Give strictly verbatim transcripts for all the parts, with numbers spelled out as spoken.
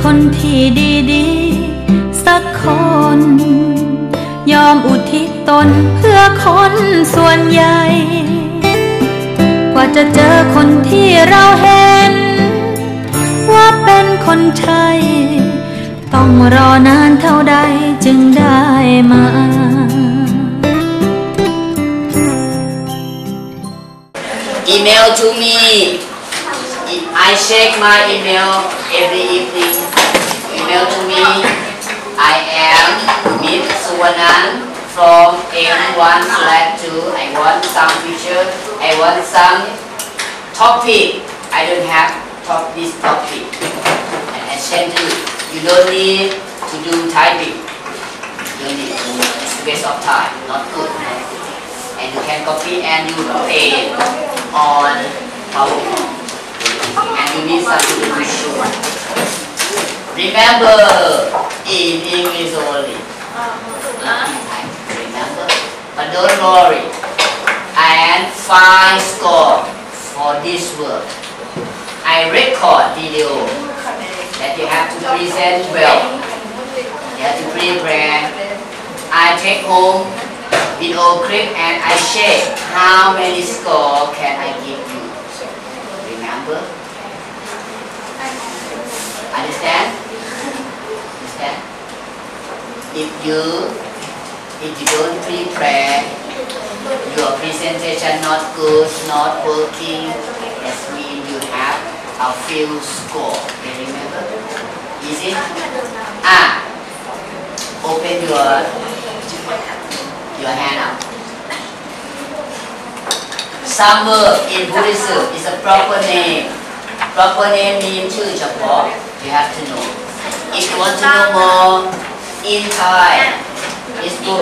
คนที่ดีๆสักคนยอมอุทิศตนเพื่อคนส่วนใหญ่กว่าจะเจอคนที่เราเห็นว่าเป็นคนใช่ต้องรอนานเท่าใดจึงได้มา Email to me. I check my email every evening. Email to me. I am Miss Suwanan from M one slash two. I want some picture. I want some topic. I don't have top this topic. And I send you. You don't need to do typing. You don't need to. It's a waste of time. Not good. And you can copy and you paste on PowerPoint. And you need something to show. Remember, in English only. Remember, but don't worry. And find score for this work. I record video that you have to present well. You have to prepare. I take home video clip and I check how many score can I give you. Remember? Understand? Understand? If you if you don't prepare, your presentation not good, not working, that means you have a few score. You remember? Easy? Ah, open your your hand up. Summer in Buddhism is a proper name. Proper name means ชื่อเฉพาะ You have to know. If you want to know more in Thai, it's good.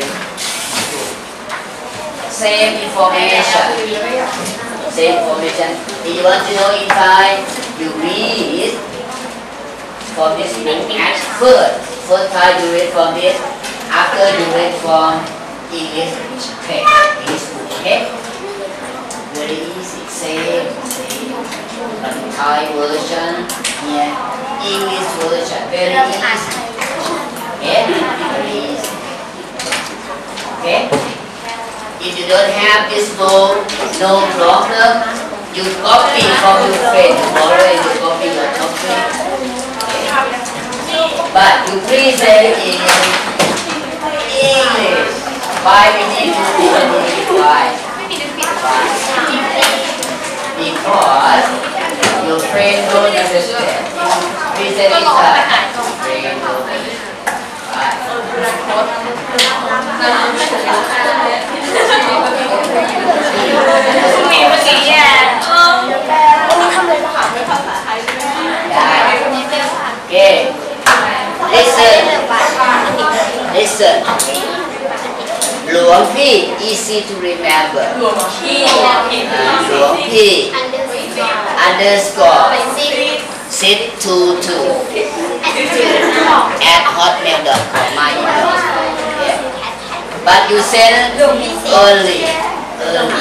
Same information. Same information. If you want to know in Thai, you read from this book at first. First time you read from this. After you read from English text, English book, okay? Very easy. Same, same. But Thai version, yeah. English version, very easy. Okay? Very easy. Okay? If you don't have this book, no problem. You copy from your friend tomorrow and you copy your topic. Okay? But you present in English. Why we need to do English? Why? Why? Because your friend don't understand. Present in Thai. Friend don't Okay. Listen. Listen. หลวงพี่ easy to remember. หลวงพี่ หลวงพี่ underscore sit two two at hotmail dot com my email. Yeah. But you send early. Early.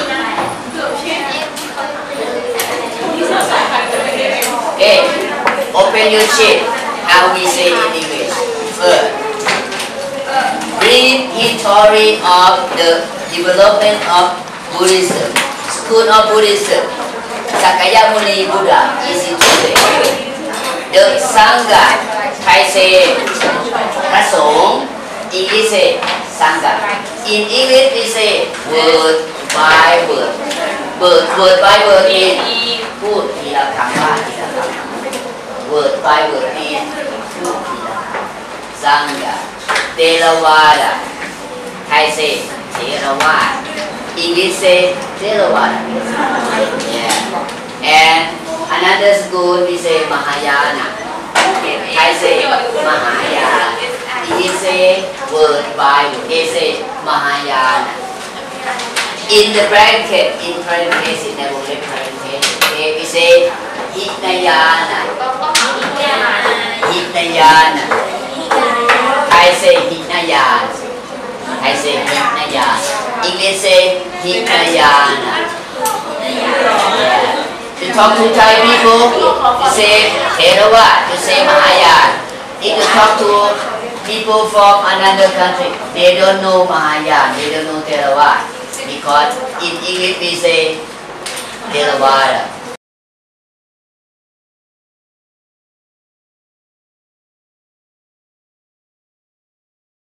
Okay. Open your sheet. How we say in English? First. Brief history of the development of Buddhism. School of Buddhism. Sakyamuni Buddha. Easy to say. The Sangha. Thai say พระสงฆ์ English say Sangha. In English we say word by word. Word word by word mean พูดทีละคำว่าทีละคำ Word by word mean พูดทีละคำ Sangha. Theravada. Thai say Theravada. English say Theravada. Yeah. And another school we say Mahayana. Thai say Mahayana. English say word by word. They say Mahayana. In the bracket, in parentheses, in the word parentheses, okay, we say Hinayana. Hinayana. I say Hinayana. I say Hinayana. English say Hinayana. Yeah. The talk to Thai people, you say Theravada, you say Mahayana. If you talk to people from another country, they don't know Mahayana, they don't know Theravada. Because in English we say Theravada.